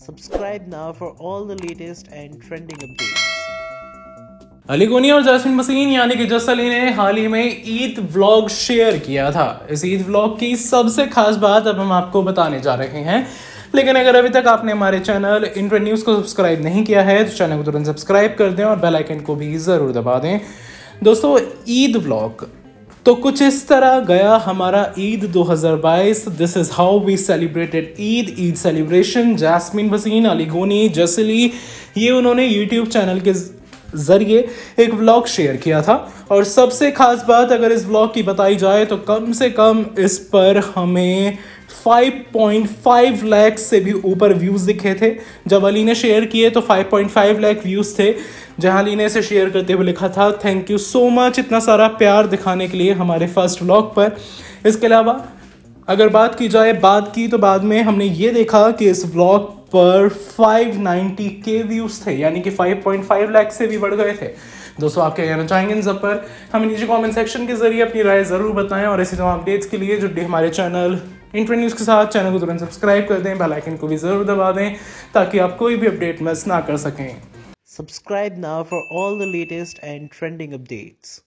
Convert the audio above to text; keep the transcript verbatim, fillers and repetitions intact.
Subscribe now for all the latest and trending updates. Ali गोनी और jasmine Bhasin यानी कि जस अली ने हाल ही में ईद व्लॉग शेयर किया था। इस ईद व्लॉग की सबसे खास बात अब हम आपको बताने जा रहे हैं, लेकिन अगर अभी तक आपने हमारे चैनल इंट्रेंड न्यूज़ को सब्सक्राइब नहीं किया है तो चैनल को तुरंत सब्सक्राइब कर दें और बेल आइकन को भी ज़रूर दबा दें। दोस्तों, ईद व्लॉग तो कुछ इस तरह गया हमारा ईद दो हज़ार बाईस। This is how we celebrated Eid Eid celebration. Jasmin Bhasin, Aly Goni, Jas Ali, ये उन्होंने यूट्यूब चैनल के ज़रिए एक व्लॉग शेयर किया था। और सबसे ख़ास बात अगर इस व्लॉग की बताई जाए तो कम से कम इस पर हमें पाँच पॉइंट पाँच लाख से भी ऊपर व्यूज़ दिखे थे। जब अली ने शेयर किए तो पाँच पॉइंट पाँच लाख व्यूज़ थे, जहां अली ने इसे शेयर करते हुए लिखा था, थैंक यू सो मच इतना सारा प्यार दिखाने के लिए हमारे फर्स्ट व्लॉग पर। इसके अलावा अगर बात की जाए बाद की तो बाद में हमने ये देखा कि इस व्लॉग पर पाँच सौ नब्बे के व्यूज़ थे, यानी कि पाँच पॉइंट पाँच लाख से भी बढ़ गए थे। दोस्तों, आप क्या कहना चाहेंगे इन सब पर? हमें नीचे कमेंट सेक्शन के जरिए अपनी राय ज़रूर बताएं और ऐसी तमाम अपडेट्स के लिए जुड़े हमारे चैनल इंट्रेंड न्यूज़ के साथ। चैनल को तुरंत सब्सक्राइब कर दें, बेल आइकन को भी ज़रूर दबा दें ताकि आप कोई भी अपडेट मिस ना कर सकें। Subscribe now for all the latest and trending updates.